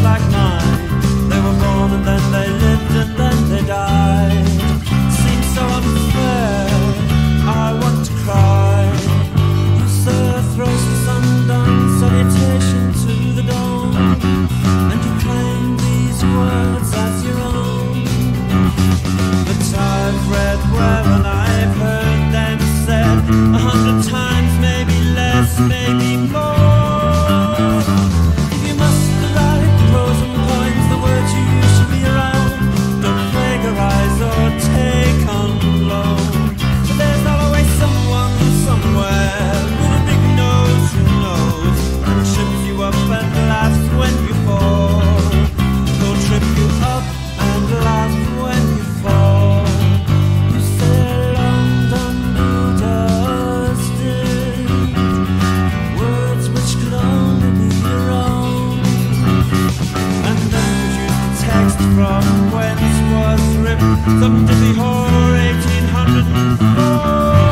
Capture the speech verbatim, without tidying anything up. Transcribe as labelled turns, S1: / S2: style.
S1: like mine. They were born and then they lived and then they died. Seems so unfair, I want to cry. You sir throws the sun-done salutation to the dawn, and you claim these words as your own. But I've read well and I've heard them said a hundred times, maybe less, maybe more. If you must write pros and points, the words you use should be around. Don't plagiarize or take on loan. But there's always someone somewhere with a big nose who knows and trips you up and laughs when you fall. They'll trip you up and laugh when you fall. You say London dusted, words which could only be your own, and then produce the text from whence was ripped some dizzy whore eighteen hundred four.